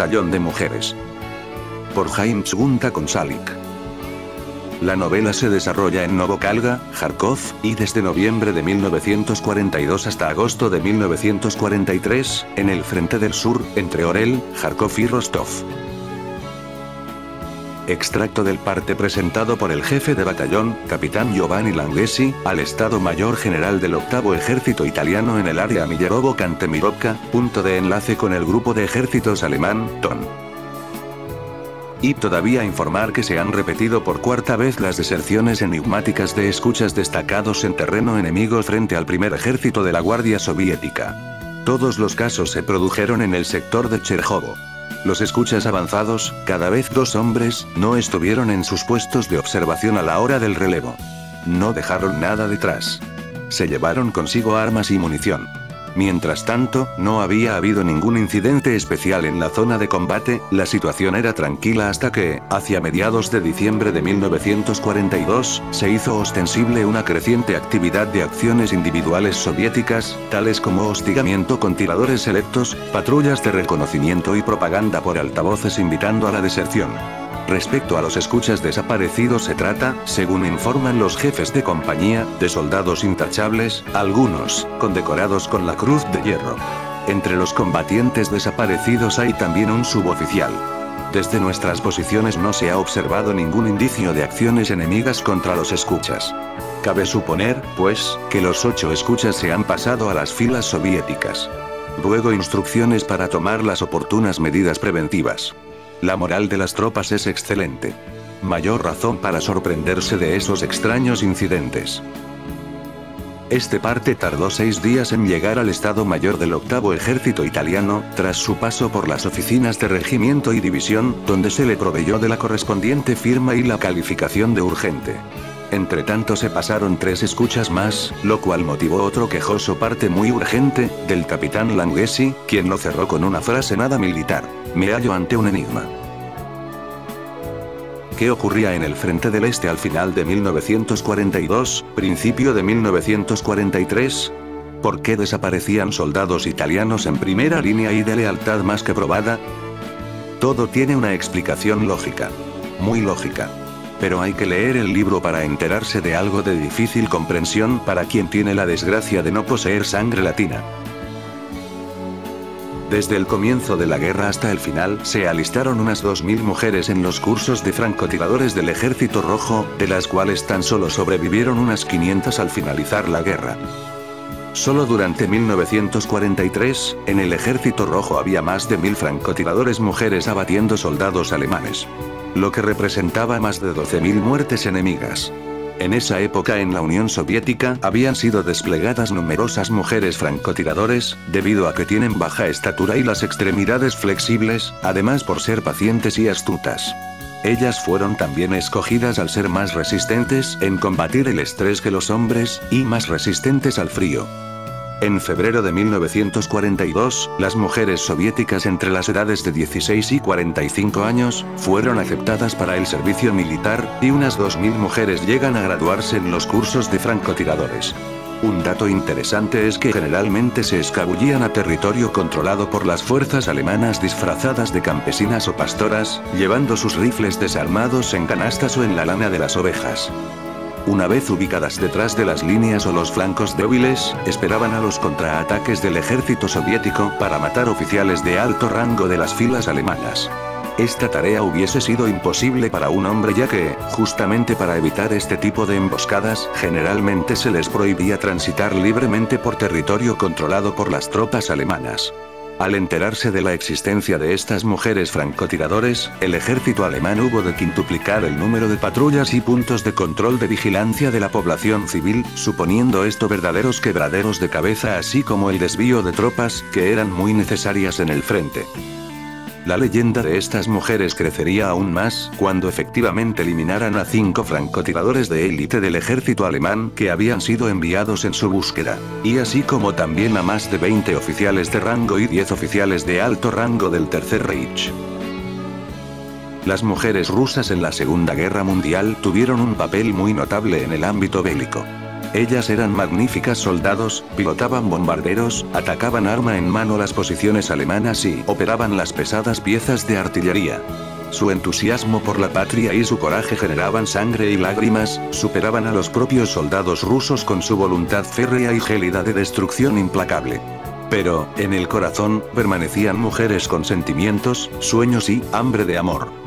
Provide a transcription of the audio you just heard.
batallón de mujeres. Por Jaime Gunta Konsalik. La novela se desarrolla en Novokalga, Kharkov, y desde noviembre de 1942 hasta agosto de 1943, en el frente del sur, entre Orel, Kharkov y Rostov. Extracto del parte presentado por el jefe de batallón, capitán Giovanni Langhesi, al Estado Mayor General del Octavo Ejército Italiano en el área Mijerovo-Kantemirovka, punto de enlace con el grupo de ejércitos alemán, TON. Y todavía informar que se han repetido por cuarta vez las deserciones enigmáticas de escuchas destacados en terreno enemigo frente al primer ejército de la Guardia Soviética. Todos los casos se produjeron en el sector de Cherjovo. Los escuchas avanzados, cada vez 2 hombres, no estuvieron en sus puestos de observación a la hora del relevo. No dejaron nada detrás. Se llevaron consigo armas y munición. Mientras tanto, no había habido ningún incidente especial en la zona de combate, la situación era tranquila hasta que, hacia mediados de diciembre de 1942, se hizo ostensible una creciente actividad de acciones individuales soviéticas, tales como hostigamiento con tiradores selectos, patrullas de reconocimiento y propaganda por altavoces invitando a la deserción. Respecto a los escuchas desaparecidos se trata, según informan los jefes de compañía, de soldados intachables, algunos, condecorados con la Cruz de Hierro. Entre los combatientes desaparecidos hay también un suboficial. Desde nuestras posiciones no se ha observado ningún indicio de acciones enemigas contra los escuchas. Cabe suponer, pues, que los 8 escuchas se han pasado a las filas soviéticas. Luego instrucciones para tomar las oportunas medidas preventivas. La moral de las tropas es excelente. Mayor razón para sorprenderse de esos extraños incidentes. Este parte tardó 6 días en llegar al Estado Mayor del Octavo Ejército Italiano, tras su paso por las oficinas de regimiento y división, donde se le proveyó de la correspondiente firma y la calificación de urgente. Entre tanto se pasaron 3 escuchas más, lo cual motivó otro quejoso parte muy urgente, del capitán Langhesi, quien lo cerró con una frase nada militar: me hallo ante un enigma. ¿Qué ocurría en el frente del Este al final de 1942, principio de 1943? ¿Por qué desaparecían soldados italianos en primera línea y de lealtad más que probada? Todo tiene una explicación lógica. Muy lógica. Pero hay que leer el libro para enterarse de algo de difícil comprensión para quien tiene la desgracia de no poseer sangre latina. Desde el comienzo de la guerra hasta el final, se alistaron unas 2000 mujeres en los cursos de francotiradores del Ejército Rojo, de las cuales tan solo sobrevivieron unas 500 al finalizar la guerra. Solo durante 1943, en el Ejército Rojo había más de 1000 francotiradores mujeres abatiendo soldados alemanes. Lo que representaba más de 12.000 muertes enemigas. En esa época en la Unión Soviética habían sido desplegadas numerosas mujeres francotiradores, debido a que tienen baja estatura y las extremidades flexibles, además por ser pacientes y astutas. Ellas fueron también escogidas al ser más resistentes en combatir el estrés que los hombres, y más resistentes al frío. En febrero de 1942, las mujeres soviéticas entre las edades de 16 y 45 años, fueron aceptadas para el servicio militar, y unas 2000 mujeres llegan a graduarse en los cursos de francotiradores. Un dato interesante es que generalmente se escabullían a territorio controlado por las fuerzas alemanas disfrazadas de campesinas o pastoras, llevando sus rifles desarmados en canastas o en la lana de las ovejas. Una vez ubicadas detrás de las líneas o los flancos débiles, esperaban a los contraataques del ejército soviético para matar oficiales de alto rango de las filas alemanas. Esta tarea hubiese sido imposible para un hombre ya que, justamente para evitar este tipo de emboscadas, generalmente se les prohibía transitar libremente por territorio controlado por las tropas alemanas. Al enterarse de la existencia de estas mujeres francotiradores, el ejército alemán hubo de quintuplicar el número de patrullas y puntos de control de vigilancia de la población civil, suponiendo esto verdaderos quebraderos de cabeza así como el desvío de tropas, que eran muy necesarias en el frente. La leyenda de estas mujeres crecería aún más, cuando efectivamente eliminaran a 5 francotiradores de élite del ejército alemán que habían sido enviados en su búsqueda. Y así como también a más de 20 oficiales de rango y 10 oficiales de alto rango del Tercer Reich. Las mujeres rusas en la Segunda Guerra Mundial tuvieron un papel muy notable en el ámbito bélico. Ellas eran magníficas soldados, pilotaban bombarderos, atacaban arma en mano las posiciones alemanas y operaban las pesadas piezas de artillería. Su entusiasmo por la patria y su coraje generaban sangre y lágrimas, superaban a los propios soldados rusos con su voluntad férrea y gélida de destrucción implacable. Pero, en el corazón, permanecían mujeres con sentimientos, sueños y hambre de amor.